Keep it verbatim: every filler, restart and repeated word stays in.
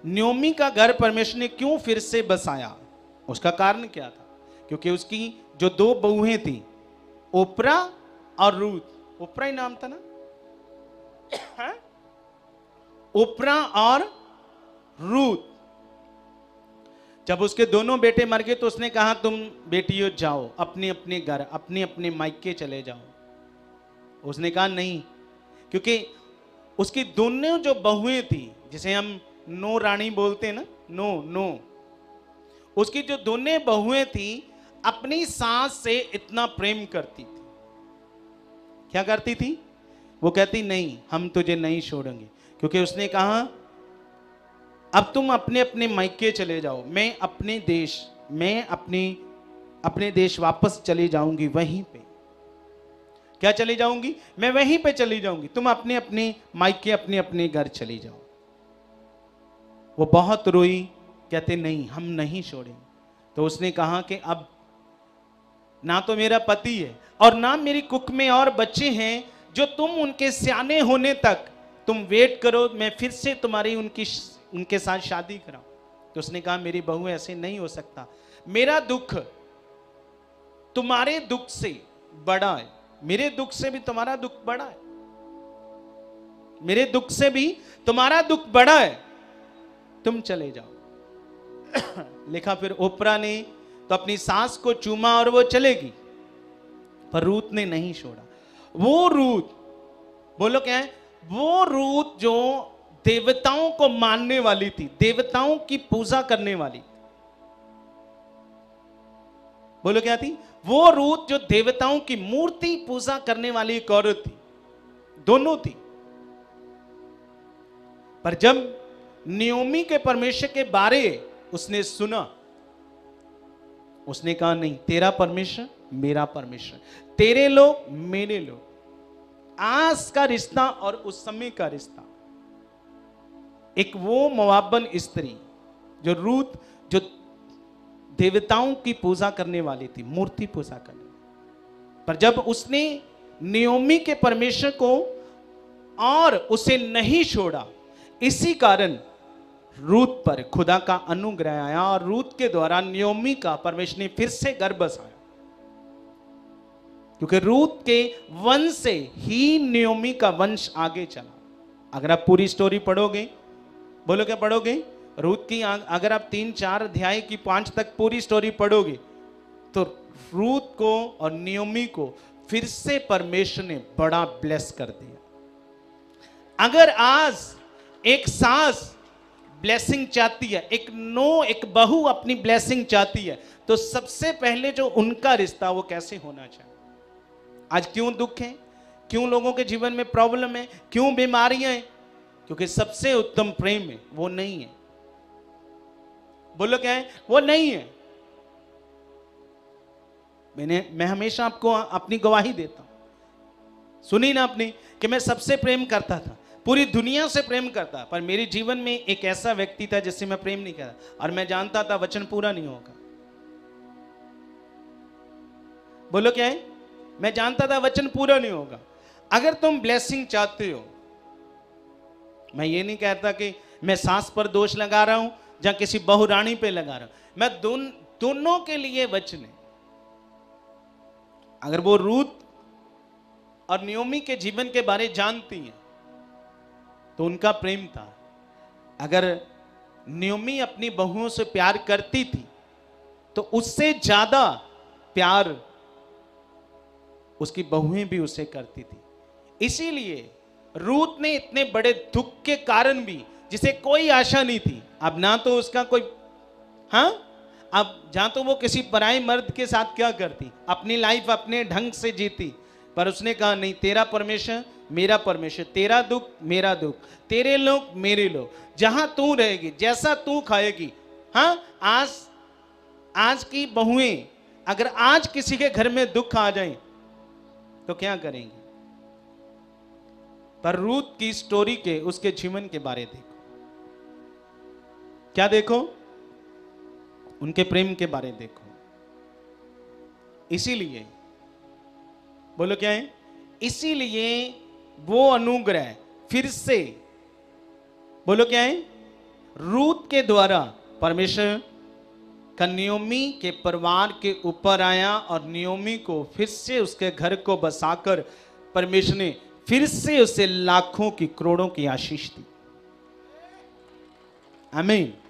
नयोमी का घर परमेश्वर ने क्यों फिर से बसाया? उसका कारण क्या था? क्योंकि उसकी जो दो बहुएं थी, ओप्रा और रूथ, ओप्रा ही नाम था ना, ओप्रा और रूथ, जब उसके दोनों बेटे मर गए तो उसने कहा तुम बेटियों जाओ अपने अपने घर, अपने अपने मायके चले जाओ। उसने कहा नहीं, क्योंकि उसकी दोनों जो बहुएं थी, जिसे हम नो रानी बोलते हैं ना, नो नो, उसकी जो दोनों बहुएं थी अपनी सास से इतना प्रेम करती थी। क्या करती थी? वो कहती नहीं हम तुझे नहीं छोड़ेंगे, क्योंकि उसने कहा अब तुम अपने अपने मायके चले जाओ, मैं अपने देश, मैं अपनी अपने देश वापस चली जाऊंगी, वहीं पे। क्या चली जाऊंगी? मैं वहीं पे चली जाऊंगी, तुम अपने अपने मायके अपने अपने घर चली जाओ। वो बहुत रोई, कहते नहीं हम नहीं छोड़ेंगे। तो उसने कहा कि अब ना तो मेरा पति है और ना मेरी कुक में और बच्चे हैं, जो तुम उनके सियाने होने तक तुम वेट करो, मैं फिर से तुम्हारी उनकी उनके साथ शादी कराऊं। तो उसने कहा मेरी बहू ऐसे नहीं हो सकता, मेरा दुख तुम्हारे दुख से बड़ा है, मेरे दुख से भी तुम्हारा दुख बड़ा है, मेरे दुख से भी तुम्हारा दुख बड़ा है, तुम चले जाओ। लिखा फिर ओप्रा ने तो अपनी सास को चूमा और वो चलेगी, पर रूथ ने नहीं छोड़ा। वो रूथ, बोलो क्या है? वो रूथ जो देवताओं को मानने वाली थी, देवताओं की पूजा करने वाली, बोलो क्या थी? वो रूथ जो देवताओं की मूर्ति पूजा करने वाली एक औरत थी, दोनों थी। पर जब नयोमी के परमेश्वर के बारे उसने सुना, उसने कहा नहीं, तेरा परमेश्वर मेरा परमेश्वर, तेरे लोग मेरे लोग। आज का रिश्ता और उस समय का रिश्ता, एक वो मोआबन स्त्री जो रूथ, जो देवताओं की पूजा करने वाली थी, मूर्ति पूजा करने, पर जब उसने नयोमी के परमेश्वर को और उसे नहीं छोड़ा, इसी कारण रूथ पर खुदा का अनुग्रह आया और रूथ के द्वारा नयोमी का परमेश्वर ने फिर से घर बसाया, क्योंकि रूथ के वंश से ही नयोमी का वंश आगे चला। अगर आप पूरी स्टोरी पढ़ोगे, बोलो क्या पढ़ोगे? रूथ की अगर आप तीन चार अध्याय की पांच तक पूरी स्टोरी पढ़ोगे तो रूथ को और नयोमी को फिर से परमेश्वर ने बड़ा ब्लेस कर दिया। अगर आज एक सास ब्लेसिंग चाहती है, एक नो एक बहू अपनी ब्लेसिंग चाहती है, तो सबसे पहले जो उनका रिश्ता वो कैसे होना चाहिए? आज क्यों दुख है, क्यों लोगों के जीवन में प्रॉब्लम है, क्यों बीमारियां हैं? क्योंकि सबसे उत्तम प्रेम है वो नहीं है। बोलो क्या है? वो नहीं है। मैंने मैं हमेशा आपको अपनी गवाही देता हूं, सुनी ना आपने कि मैं सबसे प्रेम करता था, पूरी दुनिया से प्रेम करता, पर मेरे जीवन में एक ऐसा व्यक्ति था जिससे मैं प्रेम नहीं करता, और मैं जानता था वचन पूरा नहीं होगा। बोलो क्या है? मैं जानता था वचन पूरा नहीं होगा। अगर तुम ब्लेसिंग चाहते हो, मैं ये नहीं कहता कि मैं सास पर दोष लगा रहा हूं या किसी बहुरानी पे लगा रहा हूं, मैं दोन, दोनों के लिए वचन है। अगर वो रूथ और नयोमी के जीवन के बारे जानती हैं तो उनका प्रेम था। अगर नयोमी अपनी बहुओं से प्यार करती थी तो उससे ज्यादा प्यार उसकी बहुएं भी उसे करती थी। इसीलिए रूथ ने इतने बड़े दुख के कारण भी, जिसे कोई आशा नहीं थी, अब ना तो उसका कोई, हाँ अब जहां तो वो किसी पराई मर्द के साथ क्या करती, अपनी लाइफ अपने ढंग से जीती, पर उसने कहा नहीं, तेरा परमेश्वर मेरा परमेश्वर, तेरा दुख मेरा दुख, तेरे लोग मेरे लोग, जहां तू रहेगी, जैसा तू खाएगी। हाँ, आज आज की बहुएं अगर आज किसी के घर में दुख आ जाए तो क्या करेंगे? पर रूथ की स्टोरी के, उसके जीवन के बारे देखो, क्या देखो? उनके प्रेम के बारे देखो। इसीलिए, बोलो क्या है? इसीलिए वो अनुग्रह फिर से, बोलो क्या है? रूत के द्वारा परमेश्वर का नियोमी के परिवार के ऊपर आया और नियोमी को फिर से उसके घर को बसाकर परमेश्वर ने फिर से उसे लाखों की करोड़ों की आशीष दी। आमीन।